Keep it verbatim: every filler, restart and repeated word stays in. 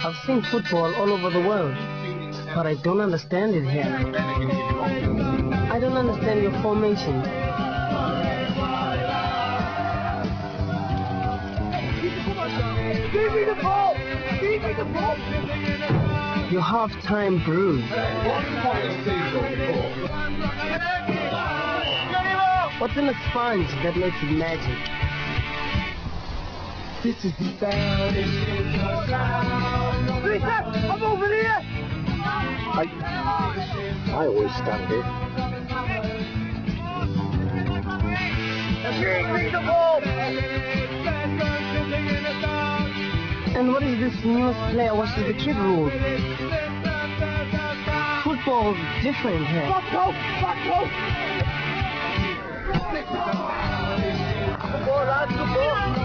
I've seen football all over the world, but I don't understand it here. I don't understand your formation. Give me the ball! Give me the ball! Your half-time bruise. What's in a sponge that makes it magic? This is the sound. Lisa, I'm over here! I, I always stand here. Give me the ball! And what is this newest player versus the kid rule? Football's different here. Fuck off! Fuck off! Good ball, lads, good ball!